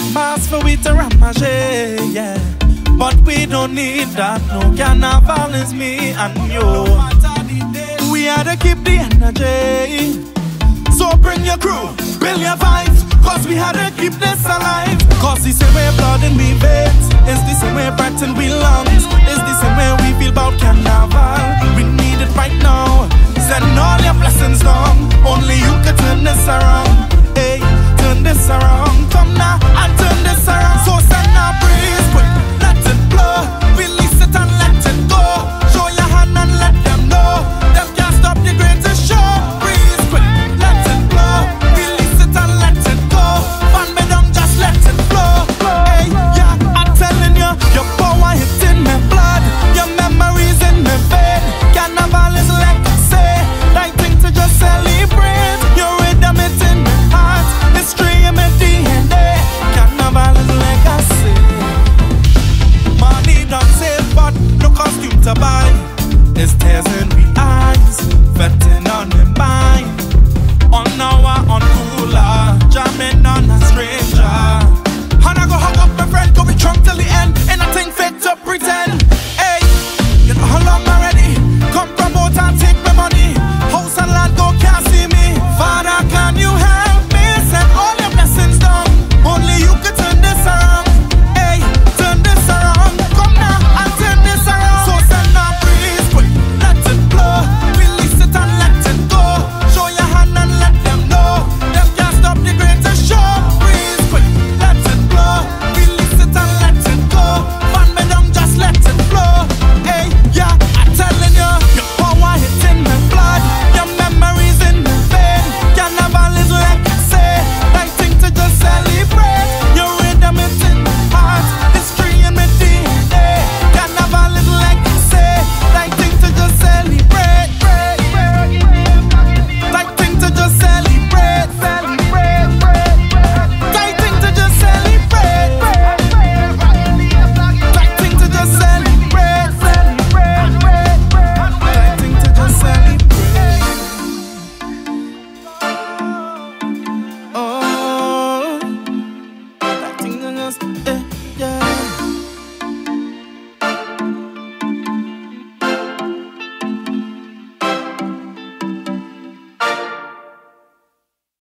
mass for we to ramage, yeah. But we don't need that, no. Carnival is me and you. We had to keep the energy. So bring your crew, build your vibes, cause we had to keep this alive. Cause the same way blood in we veins is the same way breath in we lungs. Is the same way we feel about carnival. We need it right now. Send all your blessings down. Only you can turn this around. Hey, turn this around. Come now and turn this around. So send a breeze, quick, let it blow. Release it and let it go. Show your hand and let them know. Them can't stop the greatest show. Breeze, quick, let it blow. Release it and let it go. Fan me down, just let it flow. Hey, yeah, I'm telling you, your power hits in my blood. Your memories in my vein. Carnival is like I say, right thing to just celebrate. Your rhythm it's in my heart, history in my DNA. Carnival is like I say. Money don't save, but no costume to buy. It's tears